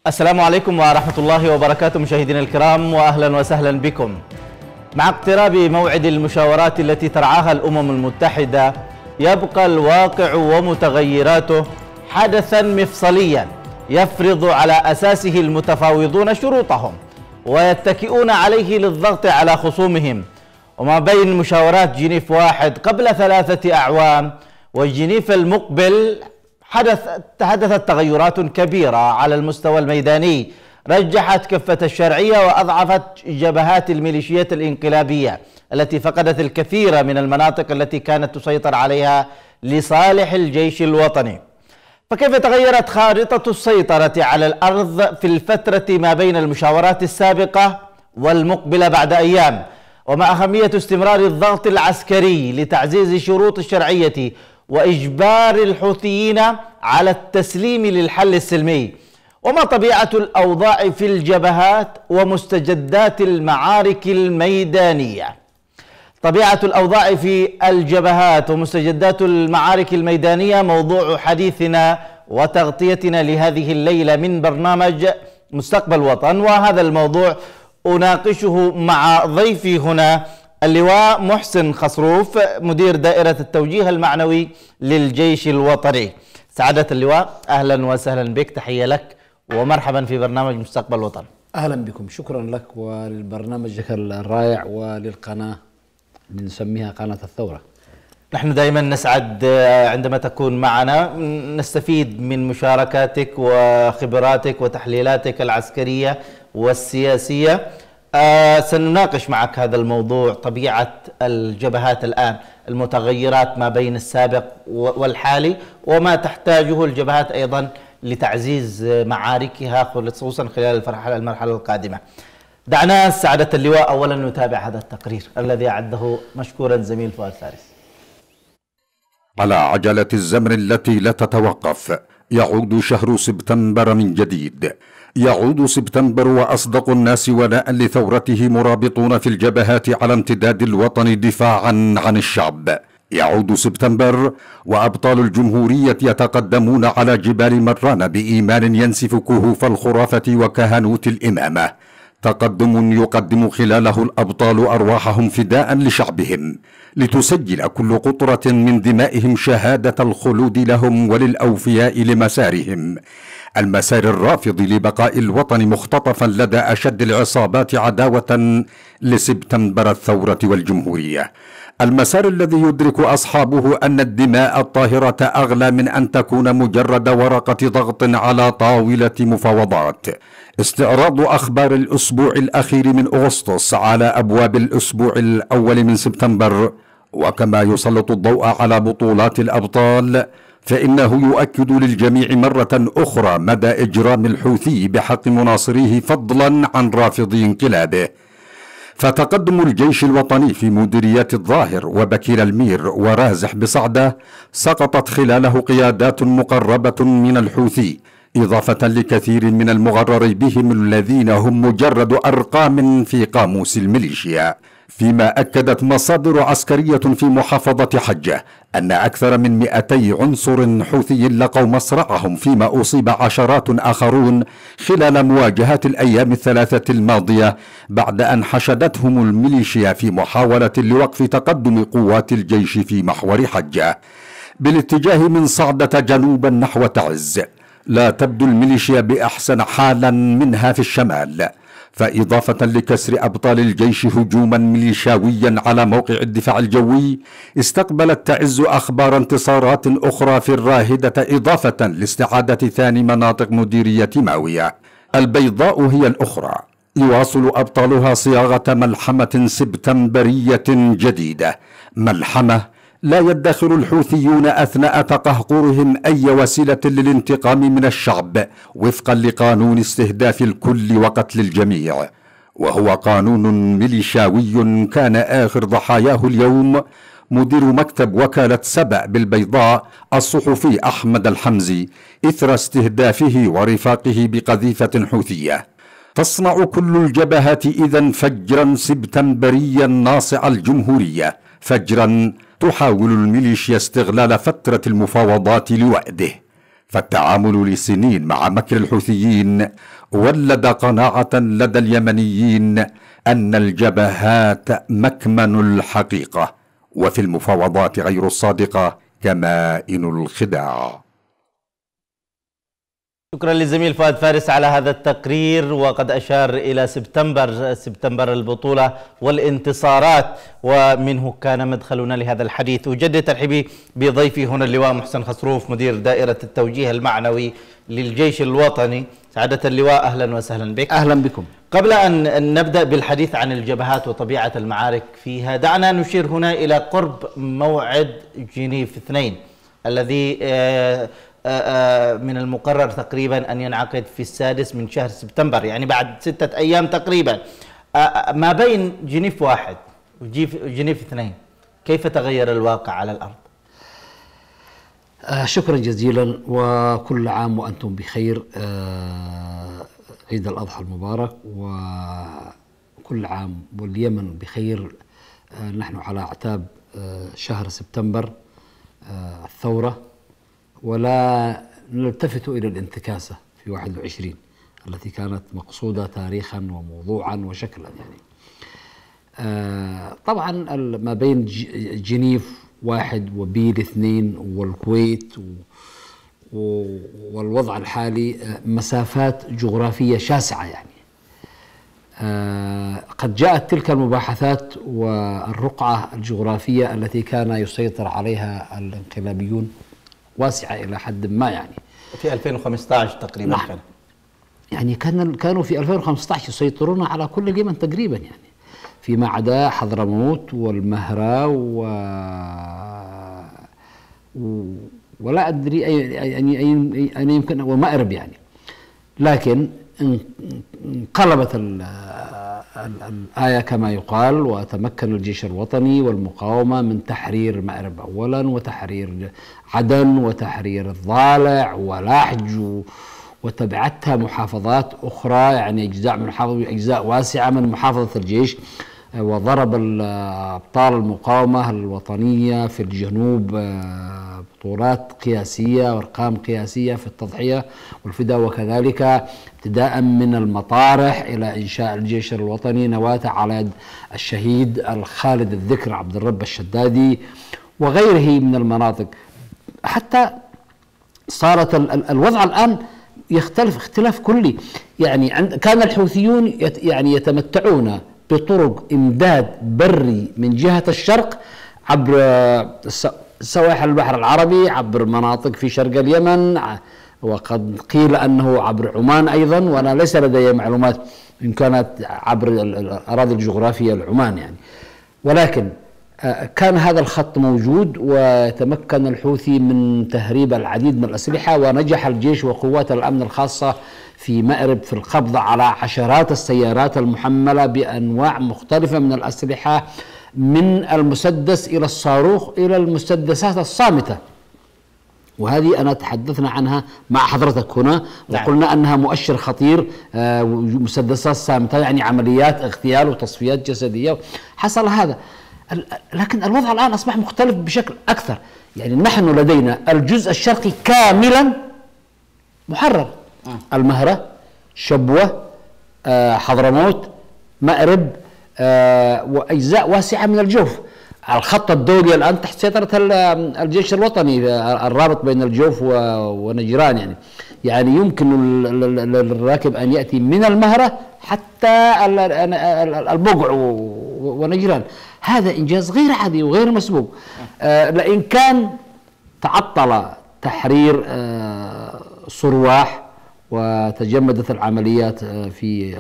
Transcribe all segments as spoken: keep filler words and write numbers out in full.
السلام عليكم ورحمة الله وبركاته مشاهدينا الكرام، وأهلا وسهلا بكم. مع اقتراب موعد المشاورات التي ترعاها الأمم المتحدة، يبقى الواقع ومتغيراته حدثا مفصليا يفرض على أساسه المتفاوضون شروطهم ويتكئون عليه للضغط على خصومهم. وما بين مشاورات جنيف واحد قبل ثلاثة أعوام وجنيف المقبل حدث حدثت تغيرات كبيرة على المستوى الميداني، رجحت كفة الشرعية وأضعفت جبهات الميليشيات الإنقلابية التي فقدت الكثير من المناطق التي كانت تسيطر عليها لصالح الجيش الوطني. فكيف تغيرت خارطة السيطرة على الأرض في الفترة ما بين المشاورات السابقة والمقبلة بعد أيام؟ وما أهمية استمرار الضغط العسكري لتعزيز شروط الشرعية وإجبار الحوثيين على التسليم للحل السلمي؟ وما طبيعة الأوضاع في الجبهات ومستجدات المعارك الميدانية؟ طبيعة الأوضاع في الجبهات ومستجدات المعارك الميدانية موضوع حديثنا وتغطيتنا لهذه الليلة من برنامج مستقبل وطن، وهذا الموضوع أناقشه مع ضيفي هنا اللواء محسن خصروف، مدير دائرة التوجيه المعنوي للجيش الوطني. سعادة اللواء، أهلا وسهلا بك، تحية لك ومرحبا في برنامج مستقبل وطن. أهلا بكم، شكرا لك ولبرنامجك الرائع وللقناة اللي نسميها قناة الثورة. نحن دائما نسعد عندما تكون معنا، نستفيد من مشاركاتك وخبراتك وتحليلاتك العسكرية والسياسية. آه سنناقش معك هذا الموضوع، طبيعة الجبهات الآن، المتغيرات ما بين السابق والحالي، وما تحتاجه الجبهات أيضا لتعزيز معاركها خصوصا خلال المرحلة القادمة. دعنا سعادة اللواء أولا نتابع هذا التقرير الذي أعده مشكورا زميل فؤاد فارس. على عجلة الزمن التي لا تتوقف يعود شهر سبتمبر من جديد. يعود سبتمبر وأصدق الناس ولاء لثورته مرابطون في الجبهات على امتداد الوطن دفاعا عن الشعب. يعود سبتمبر وأبطال الجمهورية يتقدمون على جبال مران بإيمان ينسف كهوف الخرافة وكهنوت الإمامة. تقدم يقدم خلاله الأبطال أرواحهم فداء لشعبهم، لتسجل كل قطرة من دمائهم شهادة الخلود لهم وللأوفياء لمسارهم، المسار الرافض لبقاء الوطن مختطفا لدى أشد العصابات عداوة لسبتمبر الثورة والجمهورية، المسار الذي يدرك أصحابه أن الدماء الطاهرة أغلى من أن تكون مجرد ورقة ضغط على طاولة مفاوضات. استعراض أخبار الأسبوع الأخير من أغسطس على أبواب الأسبوع الأول من سبتمبر، وكما يسلط الضوء على بطولات الأبطال، فإنه يؤكد للجميع مرة أخرى مدى إجرام الحوثي بحق مناصريه فضلا عن رافضي انقلابه. فتقدم الجيش الوطني في مديريات الظاهر وبكير المير ورازح بصعدة سقطت خلاله قيادات مقربة من الحوثي، إضافة لكثير من المغرر بهم الذين هم مجرد أرقام في قاموس الميليشيا. فيما أكدت مصادر عسكرية في محافظة حجة أن أكثر من مئتي عنصر حوثي لقوا مصرعهم، فيما أصيب عشرات آخرون خلال مواجهات الأيام الثلاثة الماضية بعد أن حشدتهم الميليشيا في محاولة لوقف تقدم قوات الجيش في محور حجة بالاتجاه من صعدة جنوبا نحو تعز. لا تبدو الميليشيا بأحسن حالا منها في الشمال، فإضافة لكسر أبطال الجيش هجوما ميليشاويا على موقع الدفاع الجوي، استقبلت تعز أخبار انتصارات أخرى في الراهدة، إضافة لاستعادة ثاني مناطق مديرية ماوية. البيضاء هي الأخرى، يواصل أبطالها صياغة ملحمة سبتمبرية جديدة، ملحمة لا يدخر الحوثيون أثناء تقهقرهم أي وسيلة للانتقام من الشعب وفقا لقانون استهداف الكل وقتل الجميع، وهو قانون ميليشاوي كان آخر ضحاياه اليوم مدير مكتب وكالة سبأ بالبيضاء الصحفي أحمد الحمزي إثر استهدافه ورفاقه بقذيفة حوثية. تصنع كل الجبهات إذن فجرا سبتمبريا ناصع الجمهورية، فجرا تحاول الميليشيا استغلال فترة المفاوضات لوأده. فالتعامل لسنين مع مكر الحوثيين ولد قناعة لدى اليمنيين أن الجبهات مكمن الحقيقة، وفي المفاوضات غير الصادقة كمائن الخداع. شكرا للزميل فؤاد فارس على هذا التقرير، وقد أشار إلى سبتمبر سبتمبر البطولة والانتصارات، ومنه كان مدخلنا لهذا الحديث. أجدد ترحيبي بضيفي هنا اللواء محسن خسروف، مدير دائرة التوجيه المعنوي للجيش الوطني. سعادة اللواء أهلا وسهلا بك. أهلا بكم. قبل أن نبدأ بالحديث عن الجبهات وطبيعة المعارك فيها، دعنا نشير هنا إلى قرب موعد جنيف اثنين الذي من المقرر تقريبا أن ينعقد في السادس من شهر سبتمبر، يعني بعد ستة أيام تقريبا. ما بين جنيف واحد وجنيف اثنين، كيف تغير الواقع على الأرض؟ آه شكرا جزيلا، وكل عام وأنتم بخير. آه عيد الأضحى المبارك، وكل عام واليمن بخير. آه نحن على أعتاب آه شهر سبتمبر، آه الثورة، ولا نلتفت إلى الانتكاسة في واحد وعشرين التي كانت مقصودة تاريخا وموضوعا وشكلا. يعني آه طبعا ما بين جنيف واحد وبيل اثنين والكويت والوضع الحالي مسافات جغرافية شاسعة. يعني آه قد جاءت تلك المباحثات والرقعة الجغرافية التي كان يسيطر عليها الانقلابيون واسعة إلى حد ما. يعني في ألفين وخمسة عشر تقريبا نعم. كان يعني كان كانوا في ألفين وخمسة عشر يسيطرون على كل اليمن تقريبا، يعني فيما عدا حضرموت والمهرة و... و... ولا أدري أي أي أي أي يمكن ومأرب. يعني لكن انقلبت الآية كما يقال، وتمكن الجيش الوطني والمقاومة من تحرير مأرب أولا، وتحرير عدن، وتحرير الضالع ولاحج، وتبعتها محافظات أخرى، يعني أجزاء من محافظة أجزاء واسعة من محافظة الجيش. وضرب أبطال المقاومة الوطنية في الجنوب بطولات قياسية وأرقام قياسية في التضحية والفداء، وكذلك ابتداء من المطارح إلى إنشاء الجيش الوطني نواة على يد الشهيد الخالد الذكر عبد الرب الشدادي وغيره من المناطق. حتى صارت الوضع الآن يختلف اختلاف كلي. يعني كان الحوثيون يعني يتمتعون بطرق إمداد بري من جهة الشرق عبر سواحل البحر العربي، عبر مناطق في شرق اليمن، وقد قيل أنه عبر عمان أيضا، وأنا ليس لدي معلومات إن كانت عبر الأراضي الجغرافية لعمان يعني. ولكن كان هذا الخط موجود، وتمكن الحوثي من تهريب العديد من الأسلحة، ونجح الجيش وقوات الأمن الخاصة في مأرب في القبض على عشرات السيارات المحملة بأنواع مختلفة من الأسلحة، من المسدس إلى الصاروخ إلى المسدسات الصامتة. وهذه أنا تحدثنا عنها مع حضرتك هنا، وقلنا أنها مؤشر خطير. مسدسات صامتة يعني عمليات اغتيال وتصفيات جسدية. حصل هذا، لكن الوضع الآن أصبح مختلف بشكل أكثر. يعني نحن لدينا الجزء الشرقي كاملا محرر، المهرة، شبوة، حضرموت، مأرب، وأجزاء واسعة من الجوف. الخط الدولي الآن تحت سيطرة الجيش الوطني، الرابط بين الجوف ونجران. يعني يعني يمكن للراكب أن يأتي من المهرة حتى البقع ونجران. هذا إنجاز غير عادي وغير مسبوق. لأن كان تعطل تحرير صرواح وتجمدت العمليات في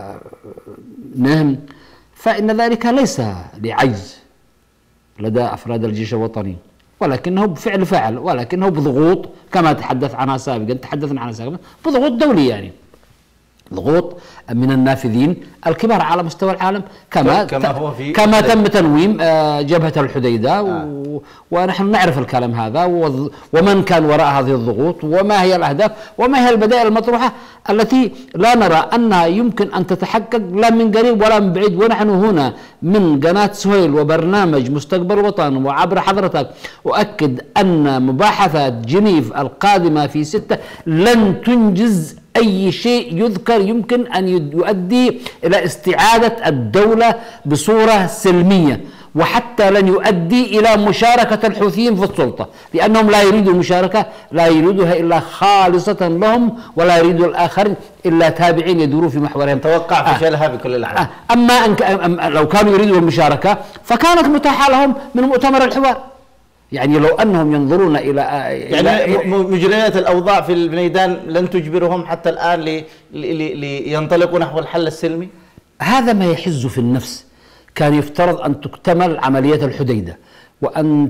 نهم، فإن ذلك ليس لعجز لدى أفراد الجيش الوطني، ولكنه بفعل فعل، ولكنه بضغوط كما تحدث عنها سابقا تحدثنا عنها سابقا بضغوط دولية. يعني ضغوط من النافذين الكبار على مستوى العالم، كما كما هو في كما تم تنويم جبهة الحديدة. آه. ونحن نعرف الكلام هذا ومن كان وراء هذه الضغوط وما هي الأهداف وما هي البدائل المطروحة التي لا نرى أنها يمكن أن تتحقق لا من قريب ولا من بعيد. ونحن هنا من قناة سهيل وبرنامج مستقبل وطن وعبر حضرتك أؤكد أن مباحثات جنيف القادمة في ستة لن تنجز أي شيء يذكر يمكن أن يؤدي إلى استعادة الدولة بصورة سلمية، وحتى لن يؤدي إلى مشاركة الحوثيين في السلطة، لأنهم لا يريدوا المشاركة، لا يريدوها إلا خالصة لهم، ولا يريدوا الآخرين إلا تابعين يدوروا في محورهم. توقع فشلها آه. بكل الأحوال. آه. أما أن لو كانوا يريدوا المشاركة فكانت متاحة لهم من مؤتمر الحوار. يعني لو أنهم ينظرون إلى يعني إلى مجريات الأوضاع في الميدان لن تجبرهم حتى الآن لينطلقوا نحو الحل السلمي؟ هذا ما يحز في النفس. كان يفترض أن تكتمل عملية الحديدة، وأن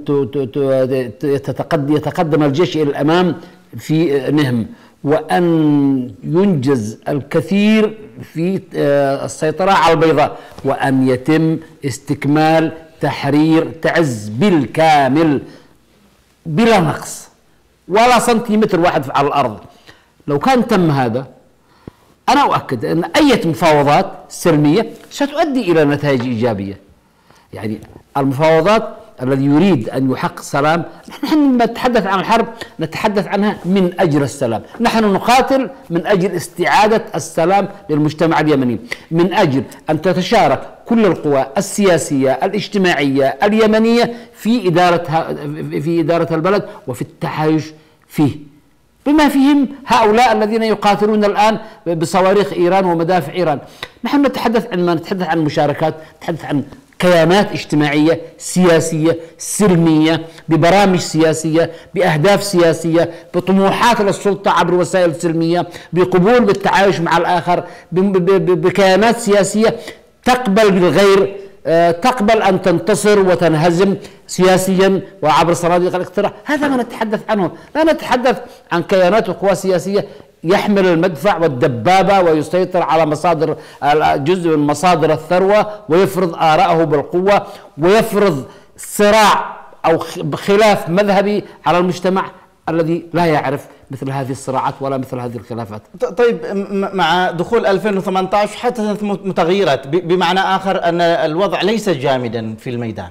يتقدم الجيش إلى الأمام في نهم، وأن ينجز الكثير في السيطرة على البيضاء، وأن يتم استكمال تحرير تعز بالكامل بلا نقص ولا سنتيمتر واحد على الأرض. لو كان تم هذا أنا أؤكد أن أي مفاوضات سلمية ستؤدي إلى نتائج إيجابية. يعني المفاوضات الذي يريد أن يحقق سلام، نحن نتحدث عن الحرب نتحدث عنها من أجل السلام، نحن نقاتل من أجل استعادة السلام للمجتمع اليمني، من أجل أن تتشارك كل القوى السياسية الاجتماعية اليمنية في إدارة في إدارة البلد وفي التعايش فيه، بما فيهم هؤلاء الذين يقاتلون الآن بصواريخ إيران ومدافع إيران. نحن نتحدث عن ما نتحدث عن مشاركات، نتحدث عن كيانات اجتماعية سياسية سلمية ببرامج سياسية بأهداف سياسية بطموحات للسلطة عبر وسائل سلمية بقبول بالتعايش مع الآخر بكيانات سياسية تقبل بالغير، تقبل أن تنتصر وتنهزم سياسيا وعبر صناديق الاقتراع. هذا ما نتحدث عنه. لا نتحدث عن كيانات وقوى سياسية يحمل المدفع والدبابة ويسيطر على مصادر جزء من مصادر الثروة ويفرض آراءه بالقوة ويفرض صراع أو خلاف مذهبي على المجتمع الذي لا يعرف مثل هذه الصراعات ولا مثل هذه الخلافات. طيب، مع دخول ألفين وثمانية عشر حدثت متغيرات، بمعنى آخر أن الوضع ليس جامدا في الميدان.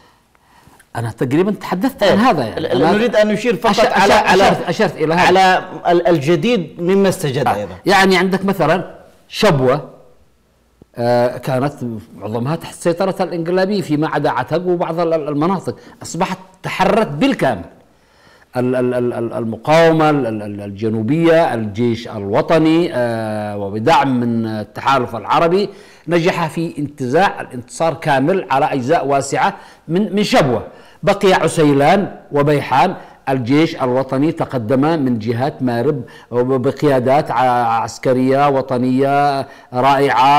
أنا تقريبا تحدثت عن هذا. يعني نريد أن نشير فقط أشرت على على أشرت إلى هذا، على الجديد مما استجد آه. أيضا. يعني عندك مثلا شبوة آه كانت معظمها تحت سيطرة الإنقلابيين فيما عدا عتق وبعض المناطق، أصبحت تحررت بالكامل. المقاومة الجنوبية، الجيش الوطني آه وبدعم من التحالف العربي نجح في انتزاع الانتصار كامل على أجزاء واسعة من من شبوة. بقي عسيلان وبيحان. الجيش الوطني تقدم من جهات مارب بقيادات عسكرية وطنية رائعة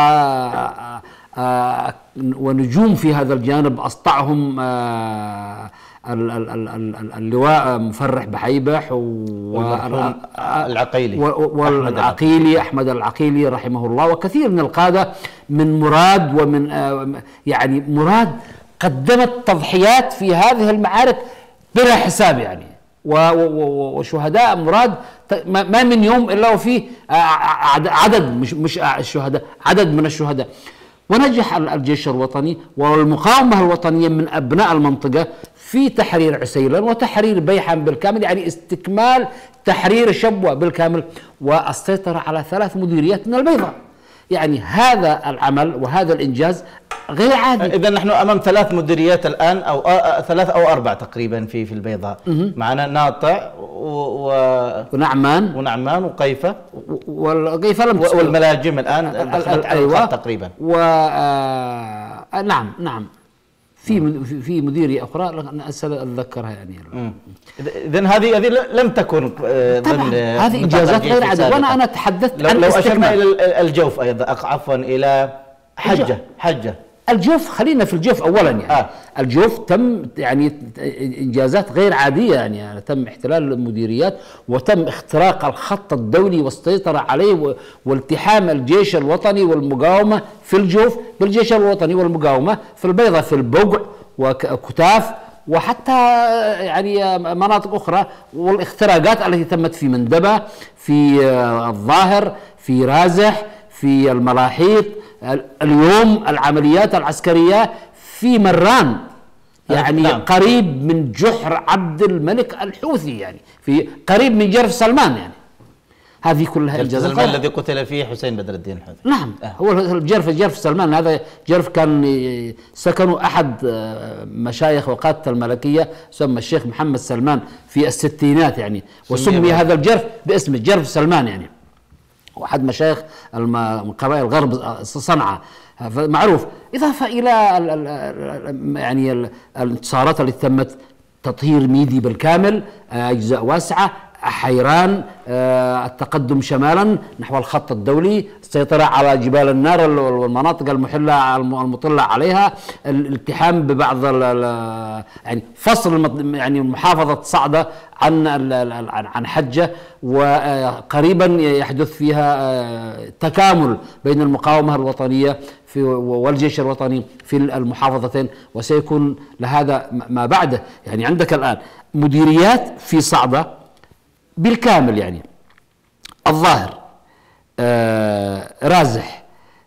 آه ونجوم في هذا الجانب أسطعهم آه اللواء مفرح بحيبح والعقيلي والعقيلي أحمد العقيلي رحمه الله، وكثير من القادة من مراد ومن يعني مراد قدمت تضحيات في هذه المعارك بلا حساب يعني، وشهداء مراد ما من يوم إلا وفيه عدد مش مش الشهداء عدد من الشهداء. ونجح الجيش الوطني والمقاومة الوطنية من أبناء المنطقة في تحرير عسيلان وتحرير بيحان بالكامل، يعني استكمال تحرير شبوة بالكامل والسيطرة على ثلاث مديريات من البيضاء. يعني هذا العمل وهذا الإنجاز غير عادي. إذا نحن أمام ثلاث مديريات الآن أو ثلاث أو أربع تقريبا في في البيضاء. معنا ناطع و... ونعمان ونعمان وقيفة والقيفة لم والملاجم الآن دخلت أيوة تقريبا. و آه... نعم نعم في في مديرية أخرى أتذكرها يعني. إذن هذه هذه لم تكن ضمن هذه إنجازات غير عادية. وأنا أنا تحدثت عن لو أشرنا إلى الجوف أيضا، عفوا إلى حجة حجة الجوف، خلينا في الجوف اولا يعني. آه. الجوف تم يعني انجازات غير عاديه يعني, يعني تم احتلال المديريات وتم اختراق الخط الدولي والسيطره عليه والتحام الجيش الوطني والمقاومه في الجوف بالجيش الوطني والمقاومه في البيضه في البوقع وكتاف وحتى يعني مناطق اخرى، والاختراقات التي تمت في مندبه، في الظاهر، في رازح، في الملاحيط. اليوم العمليات العسكرية في مران يعني نعم. قريب من جحر عبد الملك الحوثي، يعني في قريب من جرف سلمان، يعني هذه كلها انجازات. سلمان الذي قتل فيه حسين بدر الدين الحوثي. نعم آه. هو الجرف جرف سلمان هذا جرف كان سكنوا احد مشايخ وقادة الملكية يسمى الشيخ محمد سلمان في الستينات يعني، وسمي هذا الجرف باسم جرف سلمان يعني، واحد مشايخ من قبائل غرب صنعاء معروف. اضافه الى ال ال يعني ال الانتصارات التي تمت، تطهير ميدي بالكامل اجزاء واسعه، حيران، التقدم شمالا نحو الخط الدولي، السيطره على جبال النار والمناطق المحله المطله عليها، الالتحام ببعض يعني فصل يعني محافظه صعده عن عن حجه، وقريبا يحدث فيها تكامل بين المقاومه الوطنيه في والجيش الوطني في المحافظتين، وسيكون لهذا ما بعده. يعني عندك الان مديريات في صعده بالكامل، يعني الظاهر، آه، رازح،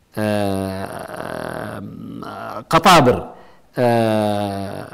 آه، قطابر، آه،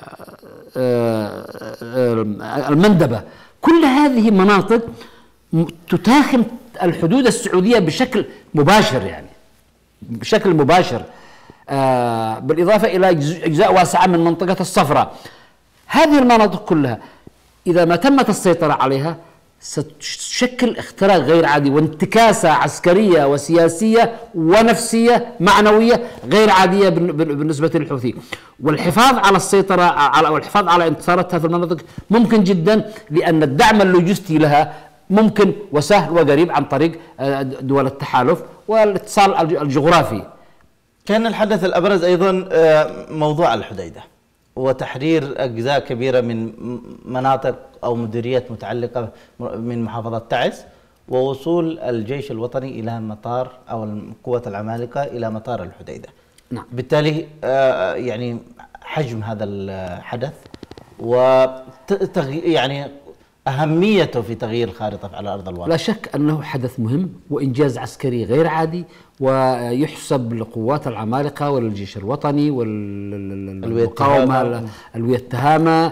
آه، المندبة، كل هذه مناطق تتاخم الحدود السعودية بشكل مباشر، يعني بشكل مباشر، آه، بالإضافة إلى أجزاء واسعة من منطقة الصفراء. هذه المناطق كلها إذا ما تمت السيطرة عليها ستشكل اختراق غير عادي وانتكاسة عسكرية وسياسية ونفسية معنوية غير عادية بالنسبة للحوثي. والحفاظ على السيطرة على والحفاظ على انتصاراتها في المناطق ممكن جدا، لأن الدعم اللوجستي لها ممكن وسهل وقريب عن طريق دول التحالف والاتصال الجغرافي. كان الحدث الأبرز أيضا موضوع الحديدة وتحرير أجزاء كبيرة من مناطق أو مديريات متعلقة من محافظة تعز، ووصول الجيش الوطني إلى مطار أو قوة العمالقة إلى مطار الحديدة. نعم. بالتالي يعني حجم هذا الحدث و يعني أهميته في تغيير الخارطة على أرض الواقع. لا شك أنه حدث مهم وإنجاز عسكري غير عادي، ويحسب لقوات العمالقة وللجيش الوطني والمقاومة الوية التهامة،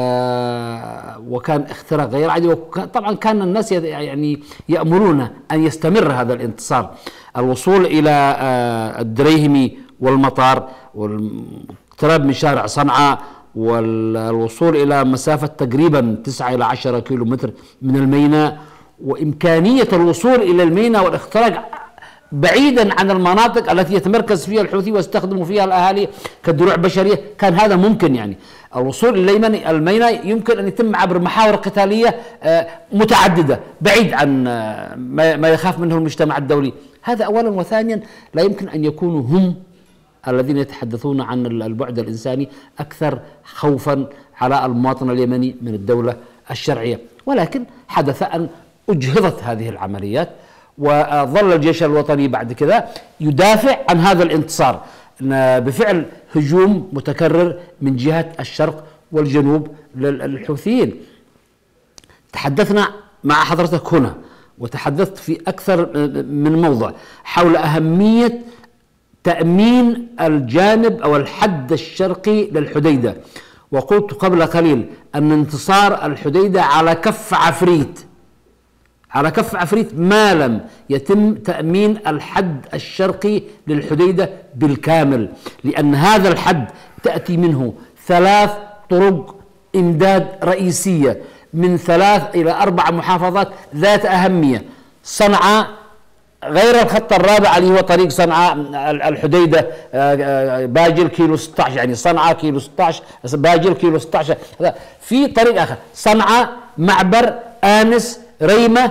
وكان اختراق غير عادي. وطبعا كان الناس يعني يأملون أن يستمر هذا الانتصار. الوصول إلى الدريهمي والمطار والاقتراب من شارع صنعاء والوصول إلى مسافة تقريبا تسعة إلى عشرة كيلو متر من الميناء، وإمكانية الوصول إلى الميناء والاختراق بعيدا عن المناطق التي يتمركز فيها الحوثي ويستخدموا فيها الأهالي كدروع بشرية، كان هذا ممكن. يعني الوصول إلى الميناء يمكن أن يتم عبر محاور قتالية متعددة بعيد عن ما يخاف منه المجتمع الدولي. هذا أولا. وثانيا لا يمكن أن يكونوا هم الذين يتحدثون عن البعد الإنساني أكثر خوفا على المواطن اليمني من الدولة الشرعية، ولكن حدث أن أجهضت هذه العمليات، وظل الجيش الوطني بعد كذا يدافع عن هذا الانتصار بفعل هجوم متكرر من جهة الشرق والجنوب للحوثيين. تحدثنا مع حضرتك هنا وتحدثت في أكثر من موضع حول أهمية تأمين الجانب أو الحد الشرقي للحديدة، وقلت قبل قليل أن انتصار الحديدة على كف عفريت، على كف عفريت ما لم يتم تأمين الحد الشرقي للحديدة بالكامل، لأن هذا الحد تأتي منه ثلاث طرق إمداد رئيسية من ثلاث إلى أربع محافظات ذات أهمية. صنعاء غير الخط الرابع اللي هو طريق صنعاء الحديدة باجل كيلو ستة عشر، يعني صنعاء كيلو ستة عشر، باجل كيلو ستة عشر. في طريق آخر صنعاء معبر آنس ريمة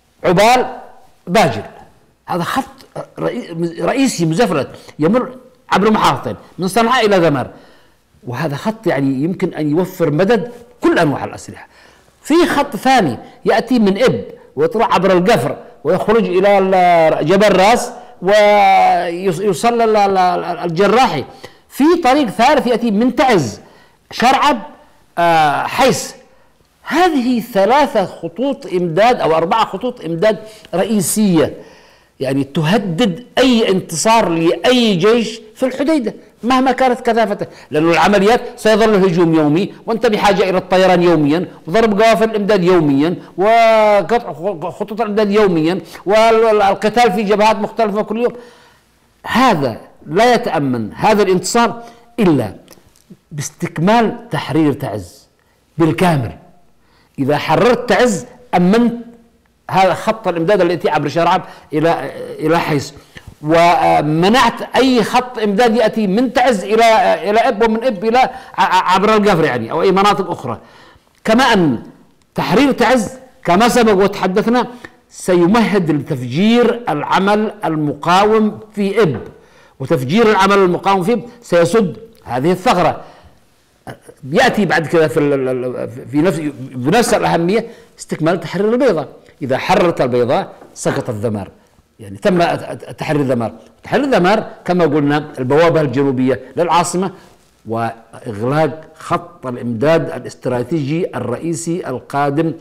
عبال باجل، هذا خط رئيسي مزفرت يمر عبر محافظتين من صنعاء إلى ذمار، وهذا خط يعني يمكن أن يوفر مدد كل أنواع الأسلحة. في خط ثاني يأتي من إب ويطلع عبر القفر ويخرج إلى جبل راس ويوصل الجراحي. في طريق ثالث يأتي من تعز شرعب حيس. هذه ثلاثة خطوط إمداد أو أربعة خطوط إمداد رئيسية يعني تهدد أي انتصار لأي جيش في الحديدة مهما كانت كثافته، لأن العمليات سيظل الهجوم يومي وأنت بحاجة إلى الطيران يوميا وضرب قوافل الإمداد يوميا وقطع خطوط الإمداد يوميا والقتال في جبهات مختلفة كل يوم. هذا لا يتأمن هذا الانتصار إلا باستكمال تحرير تعز بالكامل. إذا حررت تعز أمنت هذا خط الإمداد الذي يأتي عبر شرعب إلى إلى حيس، ومنعت أي خط إمداد يأتي من تعز إلى إلى إب ومن إب إلى عبر القفر يعني أو أي مناطق أخرى. كما أن تحرير تعز كما سبق وتحدثنا سيمهد لتفجير العمل المقاوم في إب، وتفجير العمل المقاوم في إب سيسد هذه الثغرة. يأتي بعد كذا في في نفس بنفس الأهمية استكمال تحرير البيضاء. إذا حررت البيضاء سقط الذمار، يعني تم تحرير ذمار. تحرير ذمار كما قلنا البوابة الجنوبية للعاصمة وإغلاق خط الإمداد الاستراتيجي الرئيسي القادم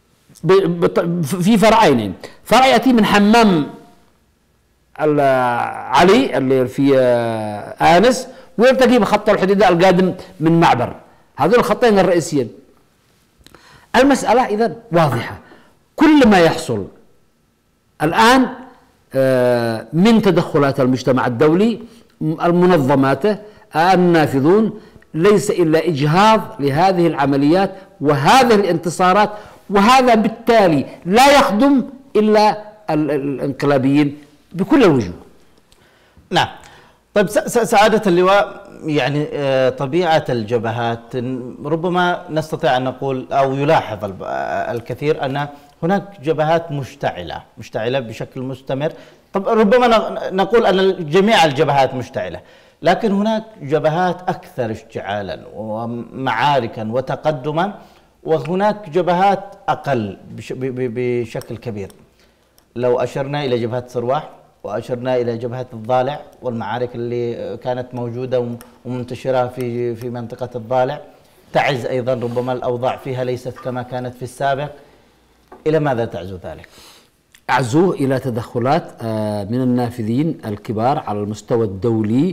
في فرعين. فرع يأتي من حمام علي اللي في آنس ويلتقي بخط الحديدة القادم من معبر. هذول الخطين الرئيسيين. المسألة إذن واضحة. كل ما يحصل الآن من تدخلات المجتمع الدولي المنظمات النافذون ليس إلا إجهاض لهذه العمليات وهذه الانتصارات، وهذا بالتالي لا يخدم إلا الانقلابيين بكل الوجوه. نعم. طيب سعادة اللواء، يعني طبيعة الجبهات ربما نستطيع أن نقول أو يلاحظ الكثير أن هناك جبهات مشتعلة مشتعلة بشكل مستمر. طب ربما نقول أن جميع الجبهات مشتعلة، لكن هناك جبهات أكثر اشتعالا ومعاركا وتقدما، وهناك جبهات أقل بشكل كبير. لو أشرنا إلى جبهة سرواح وأشرنا إلى جبهة الضالع والمعارك اللي كانت موجودة ومنتشرة في في منطقة الضالع، تعز أيضا ربما الأوضاع فيها ليست كما كانت في السابق. إلى ماذا تعزو ذلك؟ أعزو إلى تدخلات من النافذين الكبار على المستوى الدولي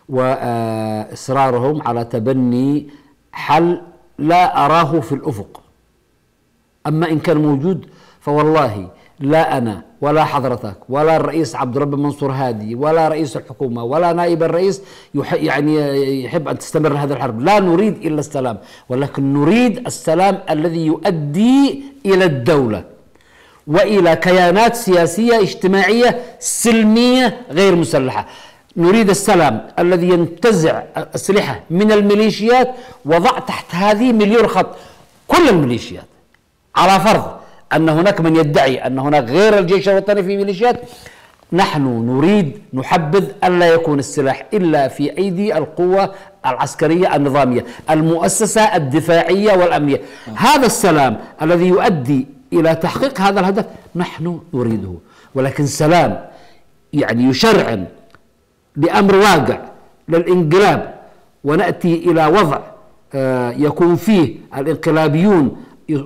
وإصرارهم على تبني حل لا أراه في الأفق. أما إن كان موجود فوالله لا أنا ولا حضرتك ولا الرئيس عبد الرب منصور هادي ولا رئيس الحكومة ولا نائب الرئيس يعني يحب أن تستمر هذه الحرب. لا نريد إلا السلام، ولكن نريد السلام الذي يؤدي إلى الدولة وإلى كيانات سياسية اجتماعية سلمية غير مسلحة. نريد السلام الذي ينتزع أسلحة من الميليشيات وضع تحت هذه مليون خط كل الميليشيات، على فرض أن هناك من يدعي أن هناك غير الجيش الوطني في ميليشيات. نحن نريد نحبذ ألا يكون السلاح إلا في أيدي القوة العسكرية النظامية المؤسسة الدفاعية والأمنية. هذا السلام الذي يؤدي إلى تحقيق هذا الهدف نحن نريده، ولكن سلام يعني يشرعن لأمر واقع للانقلاب ونأتي إلى وضع يكون فيه الانقلابيون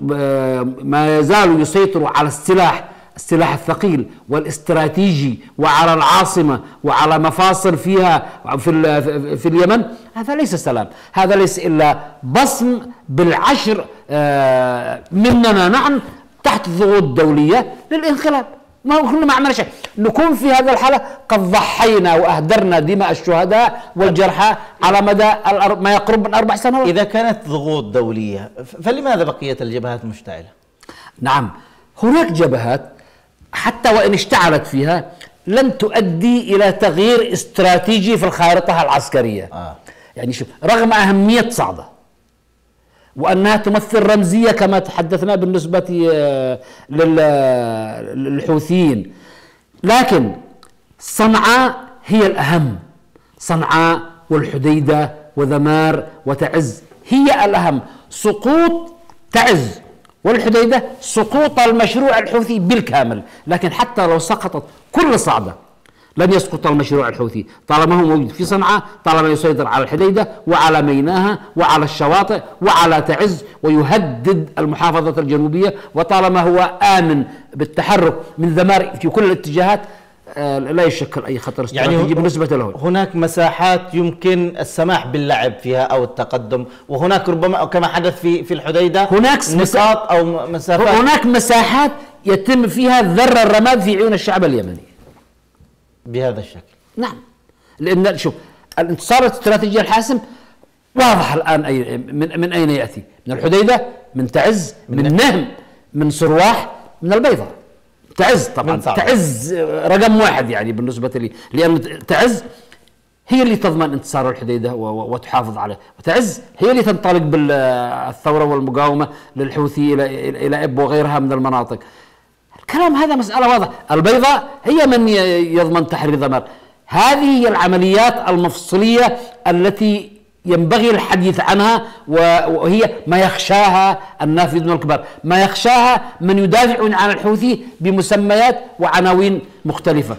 ما يزالوا يسيطروا على السلاح السلاح الثقيل والاستراتيجي وعلى العاصمة وعلى مفاصل فيها في, في اليمن. هذا ليس سلام، هذا ليس إلا بصم بالعشر مننا نحن تحت ضغوط دولية للانقلاب. ما هو كنا ما عملنا شيء، نكون في هذا الحالة قد ضحينا وأهدرنا دماء الشهداء والجرحى على مدى ما يقرب من أربع سنوات. إذا كانت ضغوط دولية فلماذا بقيت الجبهات مشتعلة؟ نعم، هناك جبهات حتى وإن اشتعلت فيها لن تؤدي إلى تغيير استراتيجي في الخارطة العسكرية. آه. يعني شوف، رغم أهمية صعدة وأنها تمثل رمزية كما تحدثنا بالنسبة للحوثيين، لكن صنعاء هي الأهم. صنعاء والحديدة وذمار وتعز هي الأهم. سقوط تعز والحديدة سقوط المشروع الحوثي بالكامل، لكن حتى لو سقطت كل صعدة لن يسقط المشروع الحوثي طالما هو موجود في صنعاء، طالما يسيطر على الحديدة وعلى ميناها وعلى الشواطئ وعلى تعز ويهدد المحافظة الجنوبية، وطالما هو آمن بالتحرك من ذمار في كل الاتجاهات لا يشكل أي خطر استراتيجي يعني بالنسبة له. هناك مساحات يمكن السماح باللعب فيها أو التقدم، وهناك ربما كما حدث في في الحديدة هناك نقاط أو مسافات، هناك مساحات يتم فيها ذر الرماد في عيون الشعب اليمني بهذا الشكل. نعم، لأن شوف الانتصار الاستراتيجي الحاسم واضح الآن أي من, من أين يأتي؟ من الحديدة، من تعز، من, من نهم، من صرواح، من البيضاء. تعز طبعا تعز رقم واحد يعني بالنسبة لي، لأن تعز هي اللي تضمن انتصار الحديدة وتحافظ عليه، وتعز هي اللي تنطلق بالثورة والمقاومة للحوثي إلى إلى إب وغيرها من المناطق. الكلام هذا مسألة واضحة. البيضاء هي من يضمن تحرير ذمار. هذه هي العمليات المفصلية التي ينبغي الحديث عنها، وهي ما يخشاها النافذون الكبار، ما يخشاها من يدافعون عن الحوثي بمسميات وعناوين مختلفة.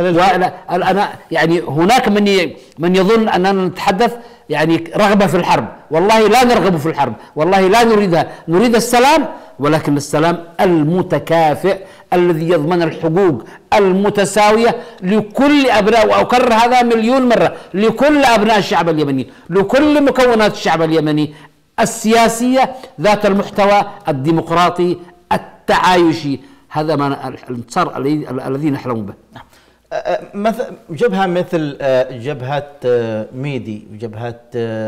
أنا يعني هناك من من يظن أننا نتحدث يعني رغبة في الحرب، والله لا نرغب في الحرب، والله لا نريدها، نريد السلام، ولكن السلام المتكافئ الذي يضمن الحقوق المتساوية لكل أبناء، وأكرر هذا مليون مرة، لكل أبناء الشعب اليمني، لكل مكونات الشعب اليمني السياسية ذات المحتوى الديمقراطي التعايشي. هذا ما الانتصار الذي نحلم به. مثل جبهة مثل جبهة ميدي وجبهة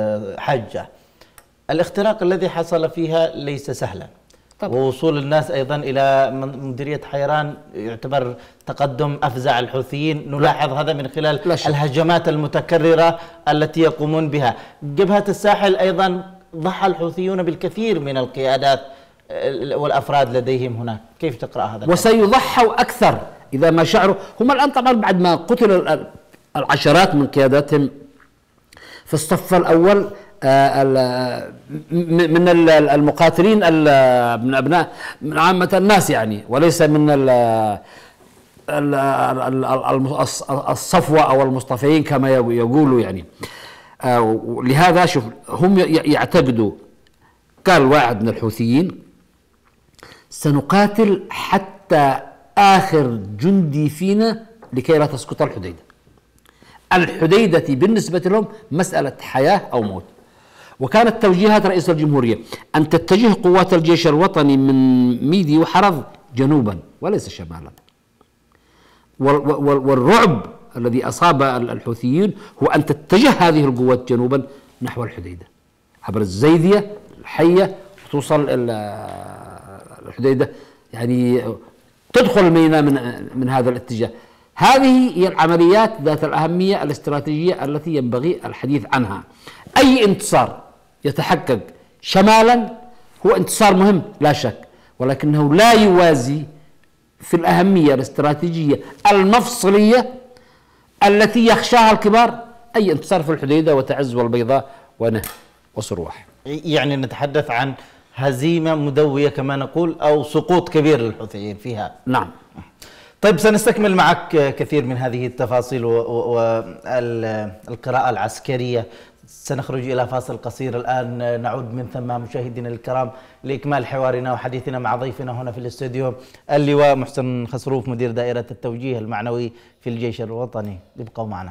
حجة، الاختراق الذي حصل فيها ليس سهلا، طبعا. ووصول الناس أيضا إلى مديرية حيران يعتبر تقدم أفزع الحوثيين، نلاحظ هذا من خلال الهجمات المتكررة التي يقومون بها. جبهة الساحل أيضا ضحى الحوثيون بالكثير من القيادات والأفراد لديهم هناك، كيف تقرأ هذا؟ وسيضحوا أكثر إذا ما شعروا. هم الآن طبعا بعد ما قتل العشرات من قياداتهم في الصف الأول من المقاتلين من أبناء من عامة الناس يعني، وليس من الصفوة أو المصطفيين كما يقولوا يعني. لهذا شوف هم يعتقدوا، قال واحد من الحوثيين سنقاتل حتى آخر جندي فينا لكي لا تسقط الحديدة. الحديدة بالنسبة لهم مسألة حياة أو موت. وكانت توجيهات رئيس الجمهورية أن تتجه قوات الجيش الوطني من ميدي وحرض جنوبا وليس شمالا. والرعب الذي أصاب الحوثيين هو أن تتجه هذه القوات جنوبا نحو الحديدة عبر الزيدية الحية وتوصل الحديدة، يعني تدخل مينا من من هذا الاتجاه. هذه هي العمليات ذات الأهمية الاستراتيجية التي ينبغي الحديث عنها. أي انتصار يتحقق شمالا هو انتصار مهم لا شك، ولكنه لا يوازي في الأهمية الاستراتيجية المفصلية التي يخشاها الكبار أي انتصار في الحديدة وتعز والبيضاء ونهب وصرواح. يعني نتحدث عن هزيمة مدوية كما نقول، أو سقوط كبير للحوثيين فيها. نعم. طيب سنستكمل معك كثير من هذه التفاصيل والقراءة العسكرية. سنخرج إلى فاصل قصير الآن، نعود من ثم مشاهدينا الكرام لإكمال حوارنا وحديثنا مع ضيفنا هنا في الاستوديو اللواء محسن خسروف مدير دائرة التوجيه المعنوي في الجيش الوطني. ابقوا معنا.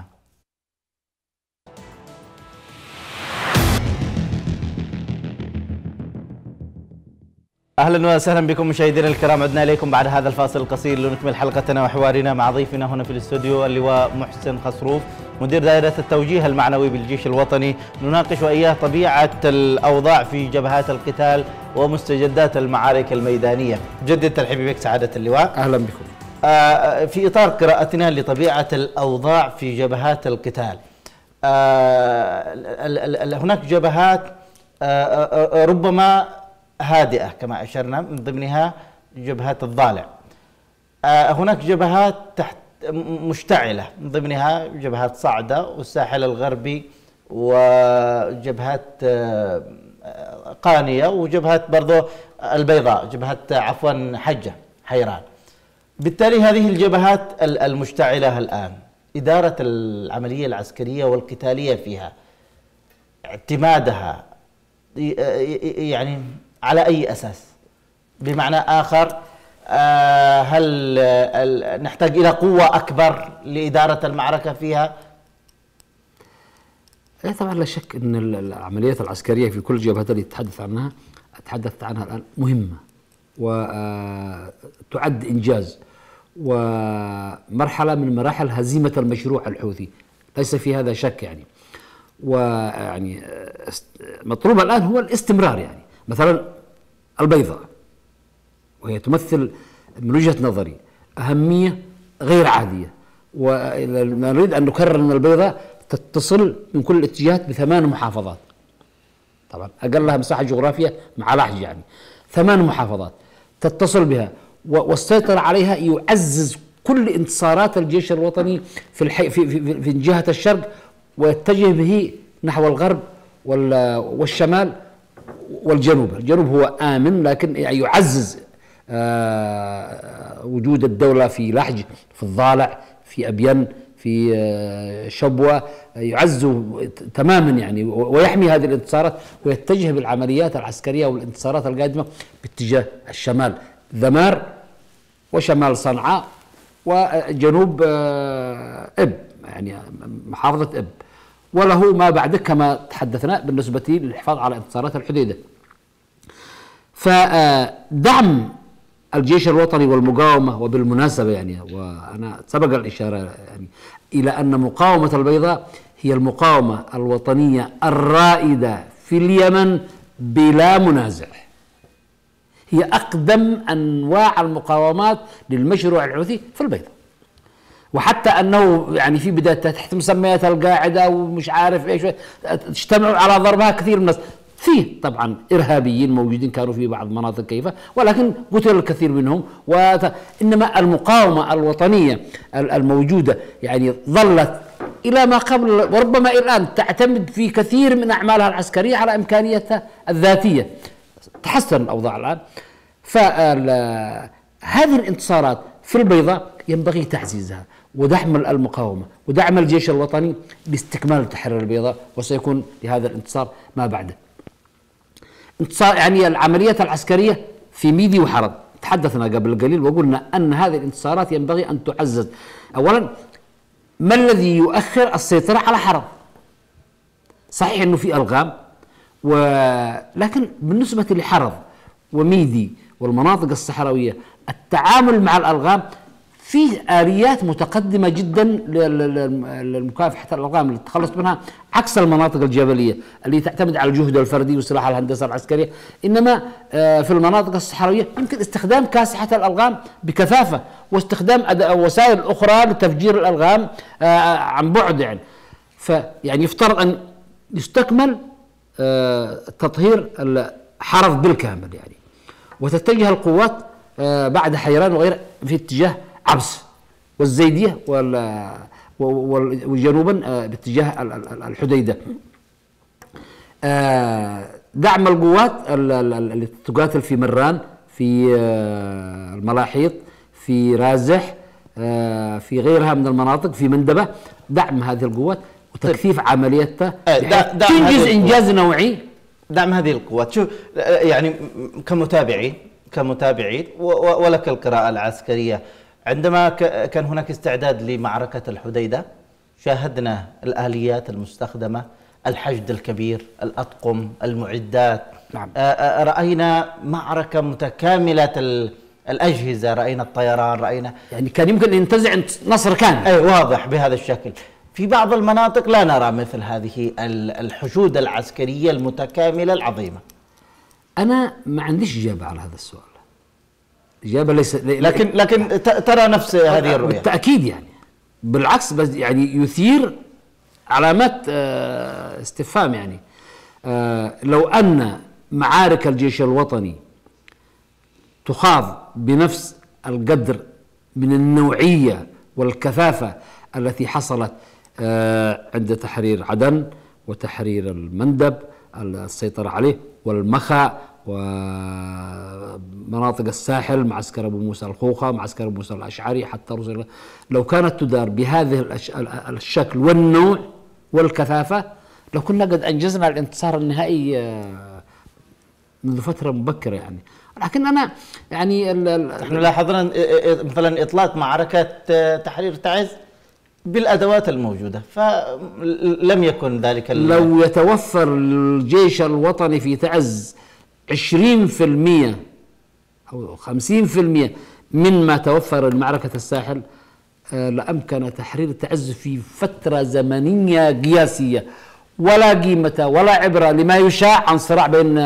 اهلا وسهلا بكم مشاهدينا الكرام، عدنا اليكم بعد هذا الفاصل القصير لنكمل حلقتنا وحوارنا مع ضيفنا هنا في الاستوديو اللواء محسن خسروف مدير دائرة التوجيه المعنوي بالجيش الوطني. نناقش وإياه طبيعة الأوضاع في جبهات القتال ومستجدات المعارك الميدانية. جدد ترحيبي بك سعادة اللواء. أهلا بكم. في إطار قراءتنا لطبيعة الأوضاع في جبهات القتال، هناك جبهات ربما هادئة كما أشرنا، من ضمنها جبهات الضالع. هناك جبهات مشتعلة، من ضمنها جبهات صعدة والساحل الغربي وجبهات قانية وجبهات برضو البيضاء، جبهة عفوا حجة حيران. بالتالي هذه الجبهات المشتعلة الآن إدارة العملية العسكرية والقتالية فيها اعتمادها يعني على أي أساس؟ بمعنى آخر، هل نحتاج إلى قوة أكبر لإدارة المعركة فيها؟ طبعا لا شك أن العمليات العسكرية في كل الجبهات اللي تتحدث عنها تحدثت عنها الآن مهمة وتعد إنجاز ومرحلة من مراحل هزيمة المشروع الحوثي، ليس في هذا شك يعني. ويعني مطلوب الآن هو الاستمرار. يعني مثلا البيضاء، وهي تمثل من وجهة نظري أهمية غير عادية، ونريد أن نكرر أن البيضاء تتصل من كل الاتجاهات بثمان محافظات، طبعا أقلها مساحة جغرافية مع لحج، يعني ثمان محافظات تتصل بها، والسيطرة عليها يعزز كل انتصارات الجيش الوطني في الحي في, في, في جهة الشرق، ويتجه به نحو الغرب والشمال والجنوب. الجنوب هو آمن لكن يعزز وجود الدولة في لحج، في الضالع، في أبين، في شبوة، يعزز تماما يعني، ويحمي هذه الانتصارات، ويتجه بالعمليات العسكرية والانتصارات القادمة باتجاه الشمال، ذمار وشمال صنعاء وجنوب إب، يعني محافظة إب، وله ما بعد كما تحدثنا بالنسبة للحفاظ على انتصارات الحديدة. فدعم الجيش الوطني والمقاومة، وبالمناسبة يعني وأنا سبق الإشارة يعني إلى أن مقاومة البيضاء هي المقاومة الوطنية الرائدة في اليمن بلا منازع، هي أقدم أنواع المقاومات للمشروع الحوثي في البيضاء، وحتى أنه يعني في بداية تحت مسميات القاعدة ومش عارف إيش اجتمعوا على ضربها كثير من الناس. فيه طبعا إرهابيين موجودين كانوا في بعض المناطق كيف، ولكن قتل الكثير منهم. وإنما المقاومة الوطنية الموجودة يعني ظلت إلى ما قبل وربما الآن تعتمد في كثير من أعمالها العسكرية على إمكانياتها الذاتية. تحسن الأوضاع الآن، فهذه الانتصارات في البيضاء ينبغي تعزيزها ودعم المقاومة ودعم الجيش الوطني لاستكمال تحرير البيضاء، وسيكون لهذا الانتصار ما بعده. انتصار يعني العمليات العسكرية في ميدي وحرب تحدثنا قبل قليل وقلنا أن هذه الانتصارات ينبغي أن تعزز. أولا، ما الذي يؤخر السيطرة على حرب؟ صحيح أنه في ألغام، ولكن بالنسبة لحرب وميدي والمناطق الصحراوية التعامل مع الألغام فيه آليات متقدمة جدا لمكافحة الألغام للتخلص منها، عكس المناطق الجبلية اللي تعتمد على الجهد الفردي وسلاح الهندسة العسكرية. إنما في المناطق الصحراوية يمكن استخدام كاسحة الألغام بكثافة، واستخدام وسائل أخرى لتفجير الألغام عن بعد يعني. فيعني يفترض أن يستكمل تطهير الحرب بالكامل يعني، وتتجه القوات بعد حيران وغيره في اتجاه عبس والزيدية وجنوبا باتجاه الحديدة. دعم القوات التي تقاتل في مران، في الملاحيط، في رازح، في غيرها من المناطق، في مندبة، دعم هذه القوات وتكثيف عملياتها تنجز إنجاز نوعي. دعم هذه القوات، شو يعني كمتابعين كمتابعين ولك القراءة العسكرية، عندما كان هناك استعداد لمعركة الحديدة شاهدنا الآليات المستخدمة، الحشد الكبير، الأطقم، المعدات. نعم. رأينا معركة متكاملة الأجهزة، رأينا الطيران، رأينا يعني كان يمكن أن ينتزع نصر كامل. أي واضح بهذا الشكل. في بعض المناطق لا نرى مثل هذه الحشود العسكرية المتكاملة العظيمة. أنا ما عنديش إجابة على هذا السؤال، إجابة ليس، لكن لكن ترى نفس هذه الرؤية بالتأكيد يعني، بالعكس بس يعني يثير علامات استفهام يعني. لو أن معارك الجيش الوطني تخاض بنفس القدر من النوعية والكثافة التي حصلت عند تحرير عدن وتحرير المندب السيطرة عليه والمخا ومناطق الساحل، معسكر أبو موسى الخوخة، معسكر أبو موسى الأشعري، حتى رسل. لو كانت تدار بهذه الشكل والنوع والكثافة لو كنا قد أنجزنا الانتصار النهائي منذ فترة مبكرة يعني. لكن أنا يعني نحن لاحظنا مثلا إطلاق معركة تحرير تعز بالأدوات الموجودة، فلم يكن ذلك. لو يتوفر الجيش الوطني في تعز عشرين في المئة أو خمسين في المئة مما توفر المعركة الساحل لأمكن تحرير تعز في فترة زمنية قياسية، ولا قيمة ولا عبرة لما يشاع عن صراع بين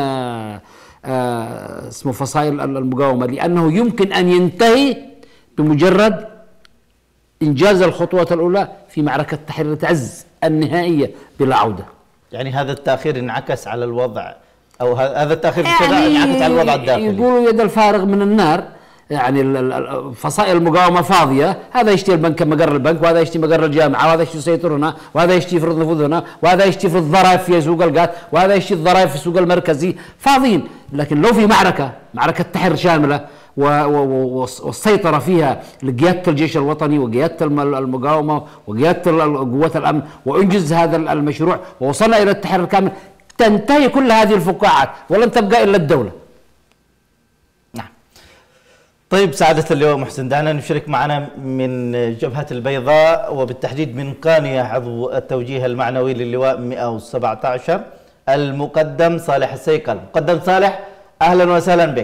اسمه فصائل المقاومة، لأنه يمكن أن ينتهي بمجرد إنجاز الخطوة الأولى في معركة تحرير تعز النهائية بلا عودة. يعني هذا التأخير انعكس على الوضع، أو هذا التأخير يعني انعكس على الوضع الداخلي. يقولوا يد الفارغ من النار، يعني فصائل المقاومة فاضية، هذا يشتري البنك مقر البنك، وهذا يشتري مقر الجامعة، وهذا يشتري يسيطر هنا، وهذا يشتري يفرض نفوذ هنا، وهذا يشتري يفرض ضرائب في سوق القات، وهذا يشتري الضرائب في السوق المركزي، فاضيين. لكن لو في معركة معركة تحرير شاملة والسيطرة فيها لقيادة الجيش الوطني وقيادة المقاومة وقيادة قوات الأمن، وانجز هذا المشروع ووصلنا إلى التحرير الكامل، تنتهي كل هذه الفقاعات ولن تبقى إلا الدولة. نعم. طيب سعادة اللواء محسن، دعنا نشارك معنا من جبهة البيضاء وبالتحديد من قانية عضو التوجيه المعنوي للواء مئة وسبعة عشر المقدم صالح السيقل. مقدم صالح، أهلا وسهلا بك.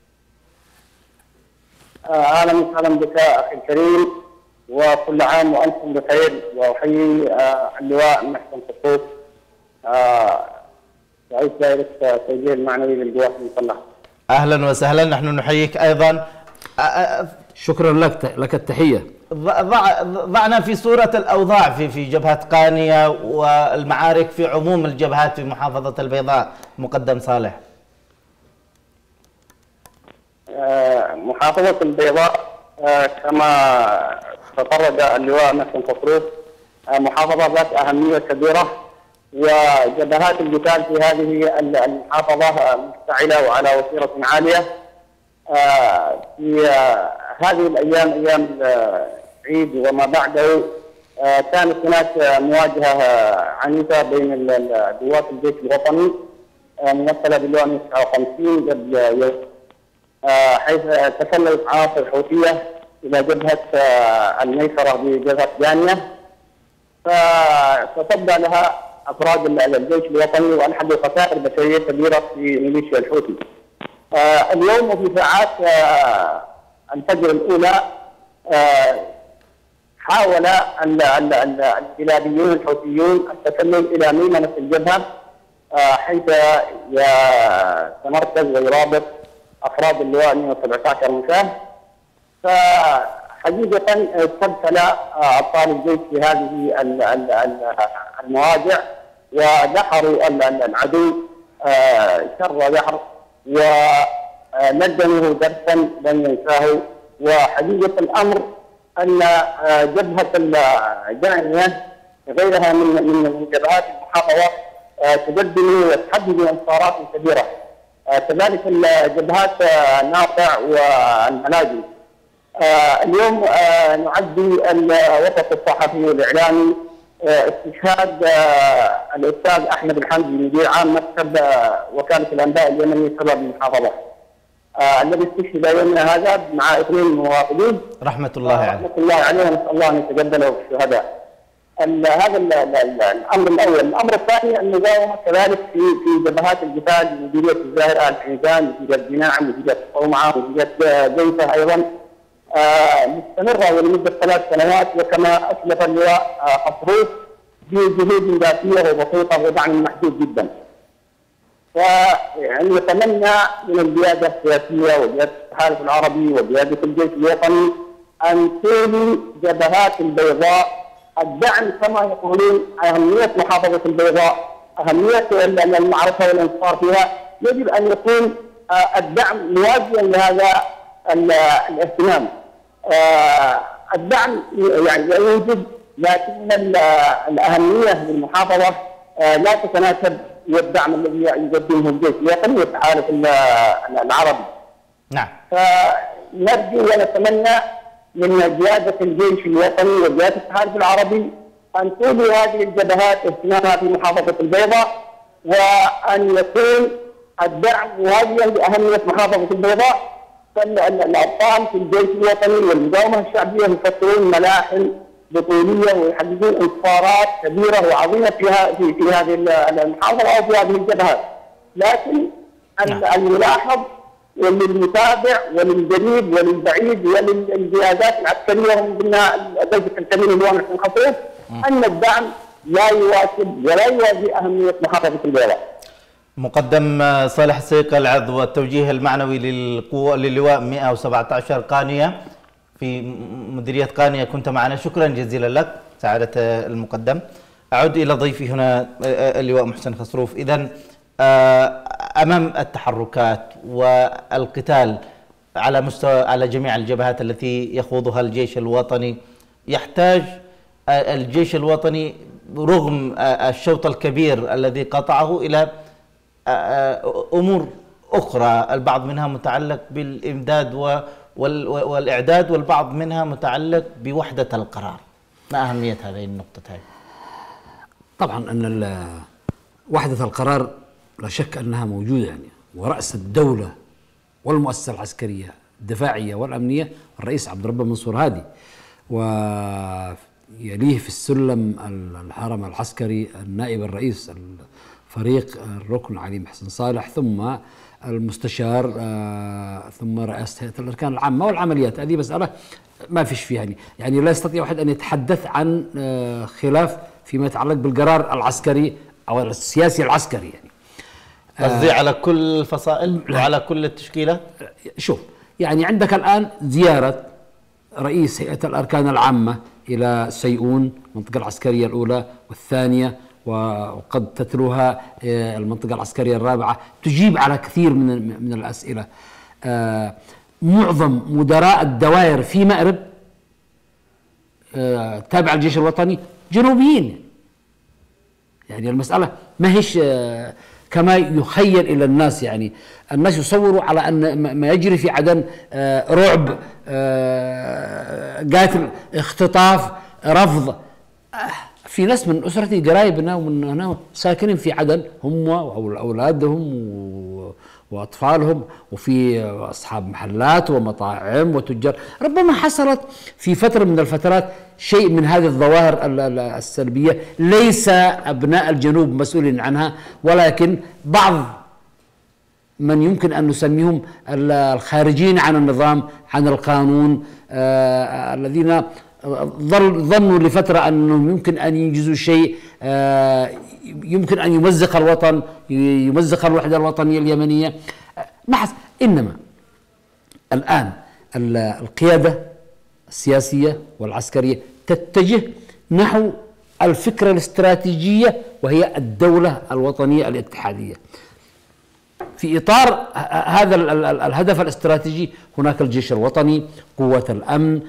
اهلا وسهلا بك اخي الكريم، وكل عام وانتم بخير، واحيي اللواء محسن قطوط رئيس دائرة التوجيه المعنوي للقوات المسلحة. اهلا وسهلا، نحن نحييك ايضا. شكرا لك لك التحية. ضع ضعنا في صورة الاوضاع في في جبهة قانية والمعارك في عموم الجبهات في محافظة البيضاء مقدم صالح. محافظة البيضاء كما تطرق اللواء محسن قطوط محافظة ذات أهمية كبيرة، وجبهات القتال في هذه المحافظة مشتعلة وعلى وتيرة عالية. في هذه الأيام أيام العيد وما بعده كانت هناك مواجهة عنيفة بين قوات الجيش الوطني ممثلة باللواء تسعة وخمسين قبل يوم، حيث تسلل عناصر حوثية إلى جبهة الميسرة بجبهة جانية، فتصدى لها أفراد الجيش الوطني وألحقوا خسائر بشرية كبيرة في ميليشيا الحوثي. آه اليوم وفي ساعات آه الفجر الأولى آه حاول الانقلابيون الحوثيون التسلل إلى ميمنة الجبهة، آه حيث يتمركز ويرابط أفراد اللواء مئة وسبعة عشر مشاه. فحقيقة استبدل أبطال الجيش في هذه المواجع ودحروا العدو شر دحر ونجمه درسا لن ينساه. وحقيقة الأمر أن جبهة الجانية غيرها من من جبهات المحافظة تقدم وتحدد انتصارات كبيرة، كذلك الجبهات ناطع والملاجئ. اليوم نعدي الوسط الصحفي والإعلامي استشهاد الأستاذ أحمد الحمدي مدير عام مكتب وكالة الأنباء اليمني سبب المحافظة، الذي استشهد يومنا هذا مع اثنين مواطنين رحمة الله عليه. رحمة الله عليه، ونسأل الله أن يتقبله بالشهداء. هذا الأمر الأول. الأمر الثاني المقاومة كذلك في في جبهات القتال، مديرية الزاهر آل حميدان، مديرية جناع، مديرية الصومعة، مديرية جيفة أيضا مستمرة ولمدة ثلاث سنوات، وكما أسلف اللواء قطروف بجهود ذاتية وبسيطة ودعم محدود جدا. فيعني نتمنى من القيادة السياسية وقيادة التحالف العربي وقيادة الجيش الوطني أن تولي جبهات البيضاء الدعم، كما يقولون أهمية محافظة البيضاء، أهمية المعركة والانتصار فيها، يجب أن يكون الدعم موازيا لهذا الاهتمام. الدعم يعني يوجد، لكن الأهمية للمحافظة لا تتناسب والدعم الذي يقدمه الجيش الوطني والتحالف العربي. نعم. فنرجو ونتمنى من قيادة الجيش الوطني وقيادة التحالف العربي أن تولي هذه الجبهات اهتمامها في محافظة البيضاء، وأن يكون الدعم مواجها لأهمية محافظة البيضاء. فالأبطال في الجيش الوطني والمقاومة الشعبية يفكرون ملاحم بطولية ويحققون انتصارات كبيرة وعظيمة فيها في, في هذه المحافظة أو في هذه الجبهات. لكن الملاحظ وللمتابع وللقريب وللبعيد وللقيادات العسكرية ومن ضمنها الرئيس الكبير اللواء حسين خطيب أن الدعم لا يواكب ولا يوازي أهمية محافظة البيضاء. مقدم صالح السيق العضو والتوجيه المعنوي للقوة للواء مئة وسبعة عشر قانية في مديرية قانية، كنت معنا، شكرا جزيلا لك سعادة المقدم. أعود إلى ضيفي هنا اللواء محسن خسروف. إذن أمام التحركات والقتال على مستوى على جميع الجبهات التي يخوضها الجيش الوطني، يحتاج الجيش الوطني رغم الشوط الكبير الذي قطعه إلى أمور أخرى، البعض منها متعلق بالإمداد والإعداد، والبعض منها متعلق بوحدة القرار. ما أهمية هذه النقطتين؟ طبعا أن وحدة القرار لا شك أنها موجودة، يعني ورأس الدولة والمؤسسة العسكرية الدفاعية والأمنية الرئيس عبد الرب منصور هادي، ويليه في السلم الهرم العسكري النائب الرئيس فريق الركن علي محسن صالح، ثم المستشار، آه ثم رئاسة هيئة الأركان العامة والعمليات. هذه مسألة ما فيش فيها يعني, يعني لا يستطيع واحد أن يتحدث عن آه خلاف فيما يتعلق بالقرار العسكري أو السياسي العسكري. يعني قصدي آه على كل الفصائل وعلى كل التشكيلة. شوف، يعني عندك الآن زيارة رئيس هيئة الأركان العامة إلى سيئون المنطقة العسكرية الأولى والثانية، وقد تتلوها المنطقة العسكرية الرابعة، تجيب على كثير من من الأسئلة. معظم مدراء الدوائر في مأرب تابع الجيش الوطني جنوبيين. يعني المسألة ما هيش كما يخيل إلى الناس، يعني الناس يصوروا على أن ما يجري في عدن رعب، قاتل، اختطاف، رفض. في ناس من أسرتي قرايبنا ومن هنا ساكنين في عدن، هم وأولادهم وأطفالهم، وفي أصحاب محلات ومطاعم وتجار. ربما حصلت في فترة من الفترات شيء من هذه الظواهر السلبية، ليس أبناء الجنوب مسؤولين عنها، ولكن بعض من يمكن أن نسميهم الخارجين عن النظام، عن القانون، آه الذين ظنوا لفترة أنهم يمكن أن ينجزوا شيء آه يمكن أن يمزق الوطن، يمزق الوحدة الوطنية اليمنية. ما حس إنما الآن القيادة السياسية والعسكرية تتجه نحو الفكرة الاستراتيجية، وهي الدولة الوطنية الاتحادية. في إطار هذا الهدف الاستراتيجي هناك الجيش الوطني، قوة الأمن،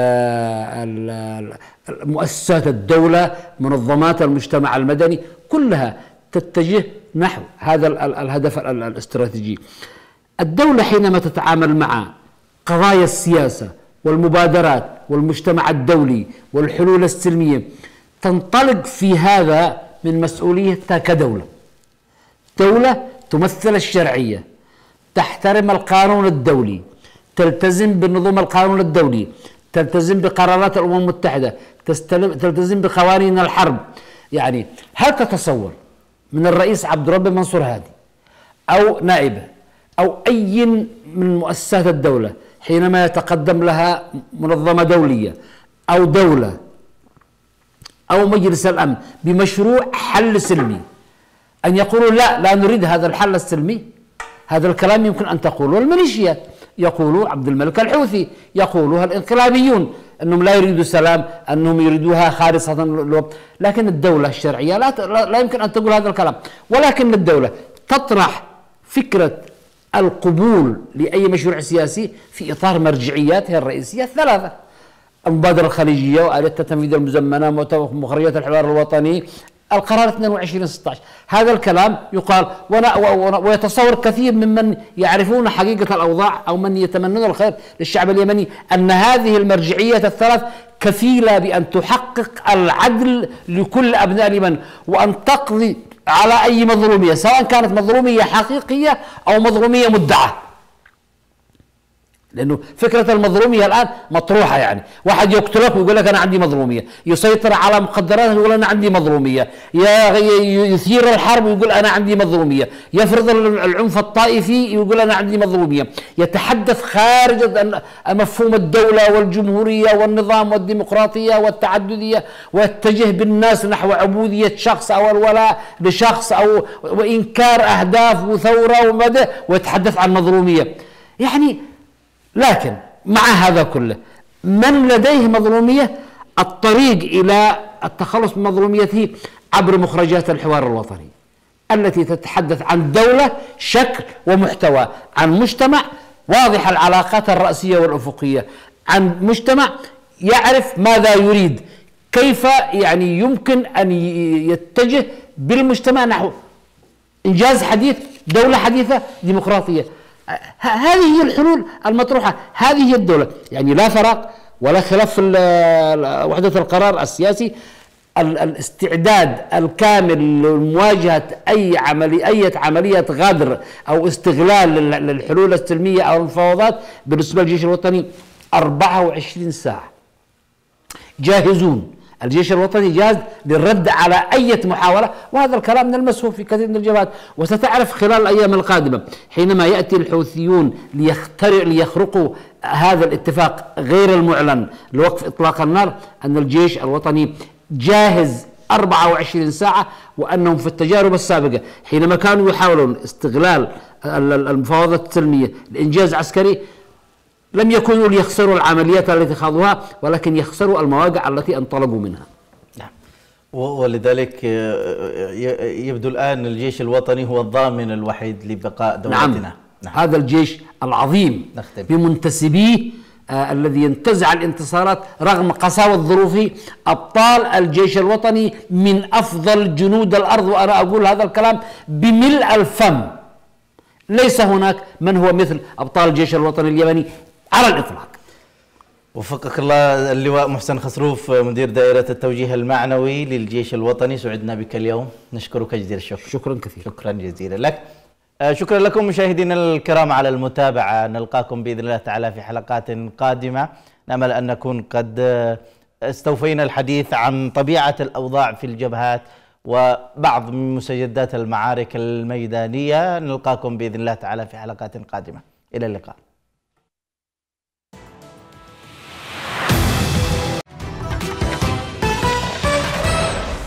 مؤسسات الدولة، منظمات المجتمع المدني، كلها تتجه نحو هذا الهدف الاستراتيجي. الدولة حينما تتعامل مع قضايا السياسة والمبادرات والمجتمع الدولي والحلول السلمية، تنطلق في هذا من مسؤوليتها كدولة، دولة تمثل الشرعية، تحترم القانون الدولي، تلتزم بنظم القانون الدولي، تلتزم بقرارات الأمم المتحدة، تلتزم بقوانين الحرب. يعني هل تتصور من الرئيس عبد الرب منصور هادي أو نائبه أو أي من مؤسسات الدولة حينما يتقدم لها منظمة دولية أو دولة أو مجلس الأمن بمشروع حل سلمي أن يقولوا لا لا نريد هذا الحل السلمي؟ هذا الكلام يمكن أن تقوله الميليشيات، يقولوا عبد الملك الحوثي، يقولوها الانقلابيون أنهم لا يريدوا سلام، أنهم يريدوها خالصة، لكن الدولة الشرعية لا, لا يمكن أن تقول هذا الكلام. ولكن الدولة تطرح فكرة القبول لأي مشروع سياسي في إطار مرجعياتها الرئيسية الثلاثة: المبادرة الخليجية وآلية التنفيذ المزمنة مخرجات الحوار الوطني، القرار اثنين وعشرين ستة عشر. هذا الكلام يقال ويتصور كثير ممن يعرفون حقيقة الأوضاع أو من يتمنون الخير للشعب اليمني أن هذه المرجعية الثلاث كفيلة بأن تحقق العدل لكل أبناء اليمن وأن تقضي على أي مظلومية، سواء كانت مظلومية حقيقية أو مظلومية مدعاة. لأنه فكرة المظلومية الآن مطروحة، يعني واحد يقتلك ويقول لك أنا عندي مظلومية، يسيطر على مقدرات ويقول أنا عندي مظلومية، يثير الحرب ويقول أنا عندي مظلومية، يفرض العنف الطائفي ويقول أنا عندي مظلومية، يتحدث خارج مفهوم الدولة والجمهورية والنظام والديمقراطية والتعددية، ويتجه بالناس نحو عبودية شخص أو الولاء لشخص أو وإنكار أهداف وثورة ومدى، ويتحدث عن مظلومية. يعني لكن مع هذا كله من لديه مظلومية الطريق إلى التخلص من مظلوميته عبر مخرجات الحوار الوطني التي تتحدث عن دولة شكل ومحتوى، عن مجتمع واضح العلاقات الرأسية والأفقية، عن مجتمع يعرف ماذا يريد، كيف يعني يمكن أن يتجه بالمجتمع نحو إنجاز حديث دولة حديثة ديمقراطية. هذه هي الحلول المطروحة، هذه هي الدولة. يعني لا فراغ ولا خلاف في وحدة القرار السياسي، الاستعداد الكامل لمواجهة أي عملية أي عملية غدر أو استغلال للحلول السلمية أو المفاوضات بالنسبة للجيش الوطني أربعة وعشرين ساعة جاهزون. الجيش الوطني جاهز للرد على أي محاولة، وهذا الكلام نلمسه في كثير من الجبهات. وستعرف خلال الأيام القادمة حينما يأتي الحوثيون ليخرقوا هذا الاتفاق غير المعلن لوقف إطلاق النار أن الجيش الوطني جاهز أربعة وعشرين ساعة، وأنهم في التجارب السابقة حينما كانوا يحاولون استغلال المفاوضات السلمية لإنجاز عسكري لم يكونوا ليخسروا العمليات التي خاضوها، ولكن يخسروا المواقع التي انطلقوا منها. نعم. ولذلك يبدو الآن الجيش الوطني هو الضامن الوحيد لبقاء دولتنا. نعم. نعم. هذا الجيش العظيم نختم. بمنتسبيه آه الذي ينتزع الانتصارات رغم قساوة ظروفه، أبطال الجيش الوطني من أفضل جنود الأرض، وأنا أقول هذا الكلام بملء الفم. ليس هناك من هو مثل أبطال الجيش الوطني اليمني على الإطلاق. وفقك الله اللواء محسن خسروف، مدير دائرة التوجيه المعنوي للجيش الوطني، سعدنا بك اليوم، نشكرك جزيل الشكر. شكرا كثيرا. شكرا جزيلا لك. شكرا لكم مشاهدينا الكرام على المتابعة، نلقاكم بإذن الله تعالى في حلقات قادمة، نأمل أن نكون قد استوفينا الحديث عن طبيعة الأوضاع في الجبهات وبعض من مستجدات المعارك الميدانية. نلقاكم بإذن الله تعالى في حلقات قادمة، إلى اللقاء.